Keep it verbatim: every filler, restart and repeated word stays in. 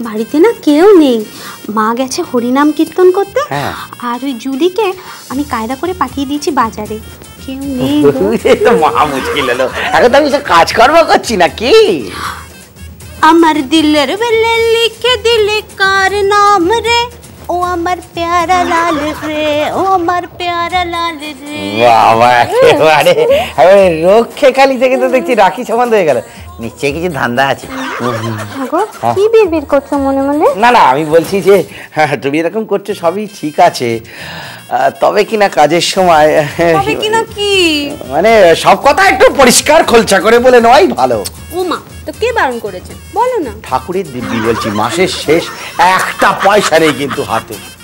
বাড়িতে না কেউ নেই, মা গেছে হরিনাম কীর্তন করতে। আর ওই জুলিকে আমি কায়দা করে পাঠিয়ে দিয়েছি বাজারে, কেউ নেই। তো মহা মুশকিল হলো, এখন তো আমি সব কাজকর্ম করছি নাকি। আমার দিলের বেলে লিখে দিলে কার নাম রে, ও আমার প্যারা লাল রে, ও আমার প্যারা লাল রে। বাবা একেবারে রক্ষে কালী থেকে তো দেখছি রাখি সম্বন্ধ হয়ে গেল। নিশ্চয়ই কিছু ধান্দা আছে। কি বিড়বিড় করছো মনে মনে? না না, আমি বলছি যে তুমি এরকম করছো সবই ঠিক আছে, তবে কিনা কাজের সময় তবে কিনা কি মানে সব কথা একটু পরিষ্কার খোলসা করে বলে নেওয়াই ভালো। ওমা, তো কে বারণ করেছে বলো না? ঠাকুরের দিব্যি বলছি, মাসের শেষ একটা পয়সা নেই কিন্তু হাতে।